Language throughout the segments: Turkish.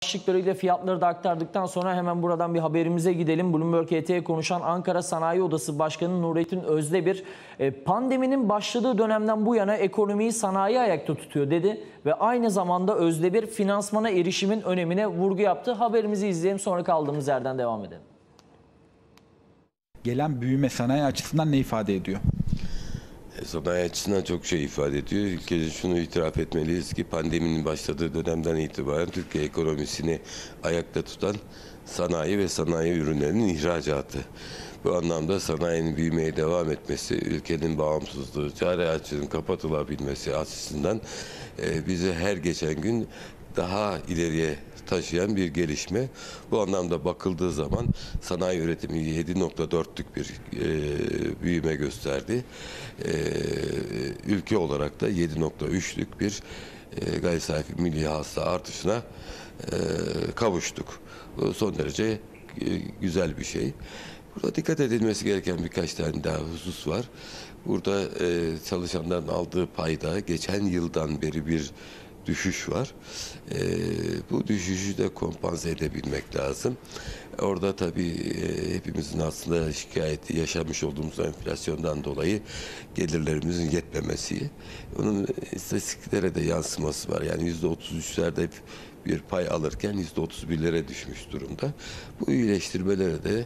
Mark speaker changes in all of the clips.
Speaker 1: başlıklarıyla fiyatları da aktardıktan sonra hemen buradan bir haberimize gidelim. Bloomberg HT'ye konuşan Ankara Sanayi Odası Başkanı Nurettin Özdemir, pandeminin başladığı dönemden bu yana ekonomiyi sanayi ayakta tutuyor dedi ve aynı zamanda Özdemir finansmana erişimin önemine vurgu yaptı. Haberimizi izleyelim, sonra kaldığımız yerden devam edelim.
Speaker 2: Gelen büyüme sanayi açısından ne ifade ediyor?
Speaker 3: Sanayi açısından çok şey ifade ediyor. İlk kez şunu itiraf etmeliyiz ki pandeminin başladığı dönemden itibaren Türkiye ekonomisini ayakta tutan sanayi ve sanayi ürünlerinin ihracatı. Bu anlamda sanayinin büyümeye devam etmesi, ülkenin bağımsızlığı, cari açığın kapatılabilmesi açısından bizi her geçen gün daha ileriye taşıyan bir gelişme. Bu anlamda bakıldığı zaman sanayi üretimi 7.4'lük bir büyüme gösterdi. Ülke olarak da 7.3'lük bir gayri safi milli hasıla artışına kavuştuk. Bu son derece güzel bir şey. Burada dikkat edilmesi gereken birkaç tane daha husus var. Burada çalışanların aldığı payda geçen yıldan beri bir düşüş var. Bu düşüşü de kompanse edebilmek lazım. Orada tabii hepimizin aslında şikayeti yaşamış olduğumuz enflasyondan dolayı gelirlerimizin yetmemesi. Onun istatistiklere de yansıması var. Yani %33'lerde bir pay alırken %31'lere düşmüş durumda. Bu iyileştirmelere de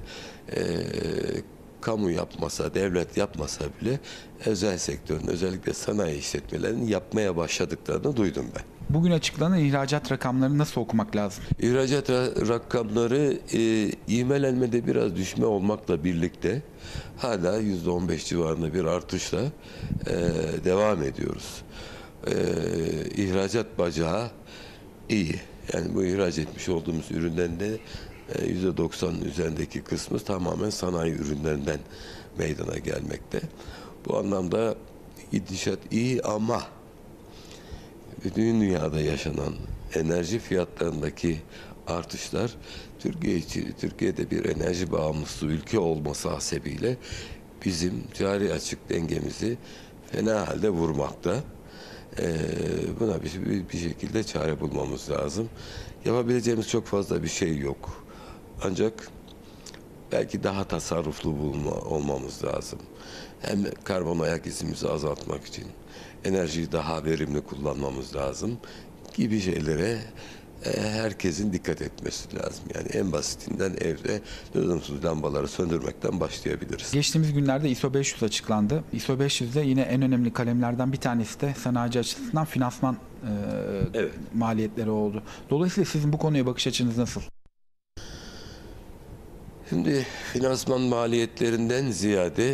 Speaker 3: kamu yapmasa, devlet yapmasa bile özel sektörün, özellikle sanayi işletmelerinin yapmaya başladıklarını duydum ben.
Speaker 2: Bugün açıklanan ihracat rakamlarını nasıl okumak lazım?
Speaker 3: İhracat rakamları ivmelenmede biraz düşme olmakla birlikte hala %15 civarında bir artışla devam ediyoruz. İhracat bacağı iyi. Yani bu ihraç etmiş olduğumuz ürünlerin de %90'ın üzerindeki kısmı tamamen sanayi ürünlerinden meydana gelmekte. Bu anlamda gidişat iyi ama bütün dünyada yaşanan enerji fiyatlarındaki artışlar Türkiye'de bir enerji bağımlısı ülke olması hasebiyle bizim cari açık dengemizi fena halde vurmakta. Buna bir şekilde çare bulmamız lazım. Yapabileceğimiz çok fazla bir şey yok. Ancak belki daha tasarruflu olmamız lazım. Hem karbon ayak izimizi azaltmak için enerjiyi daha verimli kullanmamız lazım gibi şeylere herkesin dikkat etmesi lazım. Yani en basitinden evde lüzumsuz lambaları söndürmekten başlayabiliriz.
Speaker 2: Geçtiğimiz günlerde ISO 500 açıklandı. ISO 500'de yine en önemli kalemlerden bir tanesi de sanayici açısından finansman evet, maliyetleri oldu. Dolayısıyla sizin bu konuya bakış açınız nasıl?
Speaker 3: Şimdi finansman maliyetlerinden ziyade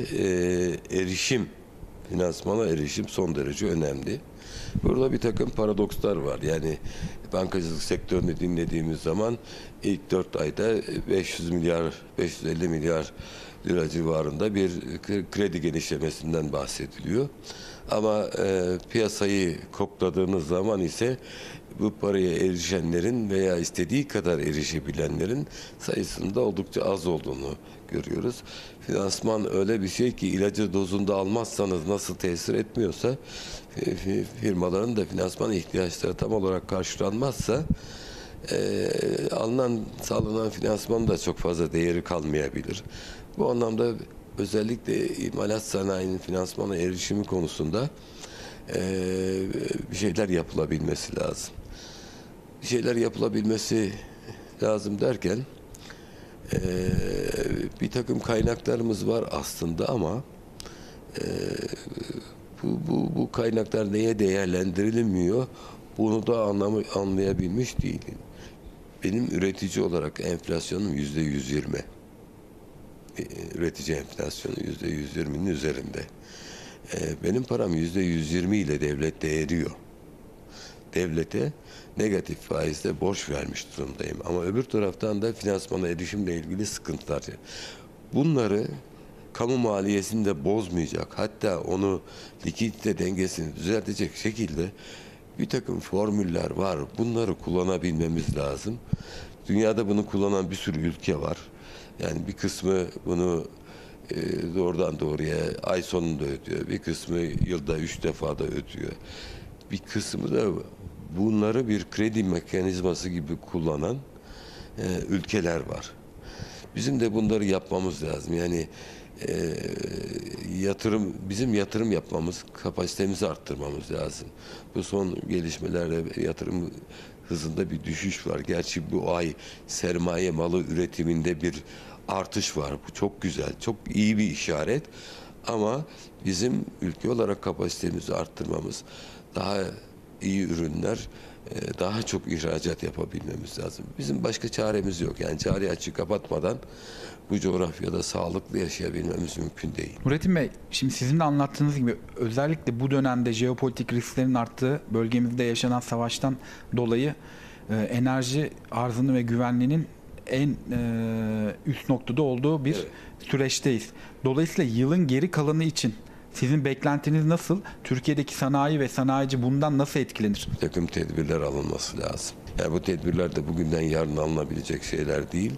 Speaker 3: finansmana erişim son derece önemli. Burada bir takım paradokslar var. Yani bankacılık sektörünü dinlediğimiz zaman ilk 4 ayda 550 milyar lira civarında bir kredi genişlemesinden bahsediliyor. Ama piyasayı kokladığınız zaman ise bu paraya erişenlerin veya istediği kadar erişebilenlerin sayısında oldukça az olduğunu görüyoruz. Finansman öyle bir şey ki ilacı dozunda almazsanız nasıl tesir etmiyorsa firmaların da finansman ihtiyaçları tam olarak karşılanmazsa sağlanan finansmanın da çok fazla değeri kalmayabilir. Bu anlamda özellikle imalat sanayinin finansmana erişimi konusunda bir şeyler yapılabilmesi lazım. Bir şeyler yapılabilmesi lazım derken bir takım kaynaklarımız var aslında ama bu kaynaklar neye değerlendirilmiyor bunu da anlayabilmiş değilim. Benim üretici olarak enflasyonum %120. Üretici enflasyonu %120'nin üzerinde. Benim param %120 ile devlette eriyor. Devlete negatif faizle borç vermiş durumdayım. Ama öbür taraftan da finansmana erişimle ilgili sıkıntılar. Bunları kamu maliyesini de bozmayacak, hatta onu likidite dengesini düzeltecek şekilde bir takım formüller var. Bunları kullanabilmemiz lazım. Dünyada bunu kullanan bir sürü ülke var. Yani bir kısmı bunu doğrudan doğruya ay sonunda ödüyor. Bir kısmı yılda 3 defa da ödüyor. Bir kısmı da bunları bir kredi mekanizması gibi kullanan ülkeler var. Bizim de bunları yapmamız lazım. Yani bizim yatırım yapmamız, kapasitemizi arttırmamız lazım. Bu son gelişmelerle yatırım hızında bir düşüş var. Gerçi bu ay sermaye malı üretiminde bir artış var. Bu çok güzel, çok iyi bir işaret. Ama bizim ülke olarak kapasitemizi arttırmamız, daha iyi ürünler, daha çok ihracat yapabilmemiz lazım. Bizim başka çaremiz yok. Yani cari açığı kapatmadan bu coğrafyada sağlıklı yaşayabilmemiz mümkün değil.
Speaker 2: Nurettin Bey, şimdi sizin de anlattığınız gibi özellikle bu dönemde jeopolitik risklerin arttığı, bölgemizde yaşanan savaştan dolayı enerji arzını ve güvenliğinin en üst noktada olduğu bir süreçteyiz. Dolayısıyla yılın geri kalanı için sizin beklentiniz nasıl? Türkiye'deki sanayi ve sanayici bundan nasıl etkilenir?
Speaker 3: Bir takım tedbirler alınması lazım. Yani bu tedbirler de bugünden yarın alınabilecek şeyler değil.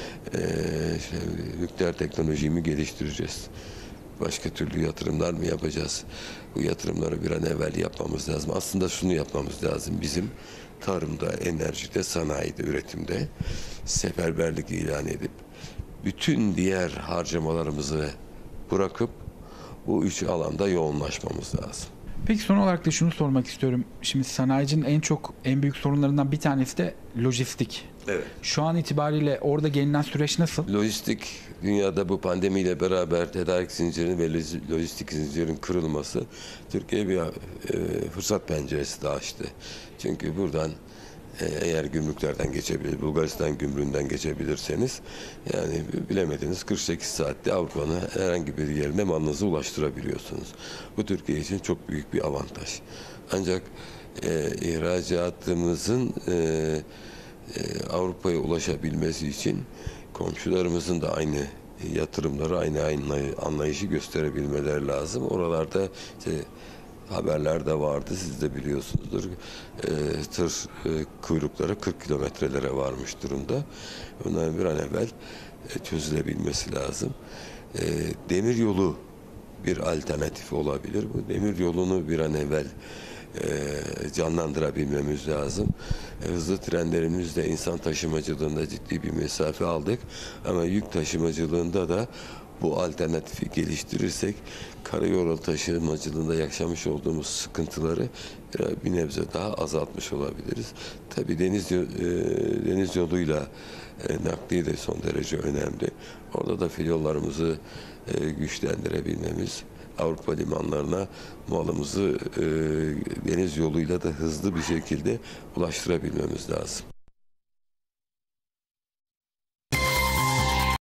Speaker 3: Nükleer teknolojiyi mi geliştireceğiz? Başka türlü yatırımlar mı yapacağız? Bu yatırımları bir an evvel yapmamız lazım. Aslında şunu yapmamız lazım. Bizim tarımda, enerjide, sanayide, üretimde seferberlik ilan edip bütün diğer harcamalarımızı bırakıp bu üç alanda yoğunlaşmamız lazım.
Speaker 2: Peki son olarak da şunu sormak istiyorum. Şimdi sanayicinin en büyük sorunlarından bir tanesi de lojistik.
Speaker 3: Evet.
Speaker 2: Şu an itibariyle orada gelinen süreç nasıl?
Speaker 3: Lojistik, dünyada bu pandemiyle beraber tedarik zincirinin ve lojistik zincirin kırılması Türkiye'ye bir fırsat penceresi de açtı. Çünkü buradan eğer gümrüklerden geçebilir, Bulgaristan gümrüğünden geçebilirseniz, yani bilemediniz 48 saatte Avrupa'nın herhangi bir yerine malınızı ulaştırabiliyorsunuz. Bu Türkiye için çok büyük bir avantaj. Ancak ihracatımızın Avrupa'ya ulaşabilmesi için komşularımızın da aynı yatırımları, aynı anlayışı gösterebilmeleri lazım. Oralarda işte haberlerde vardı, siz de biliyorsunuzdur. Tır kuyrukları 40 kilometrelere varmış durumda. Bunların bir an evvel çözülebilmesi lazım. Demir yolu bir alternatif olabilir. Bu demir yolunu bir an evvel canlandırabilmemiz lazım. Hızlı trenlerimizle insan taşımacılığında ciddi bir mesafe aldık. Ama yük taşımacılığında da bu alternatifi geliştirirsek karayolu taşımacılığında yaşamış olduğumuz sıkıntıları bir nebze daha azaltmış olabiliriz. Tabii deniz yoluyla nakliye de son derece önemli. Orada da filyollarımızı güçlendirebilmemiz, Avrupa limanlarına malımızı deniz yoluyla da hızlı bir şekilde ulaştırabilmemiz lazım.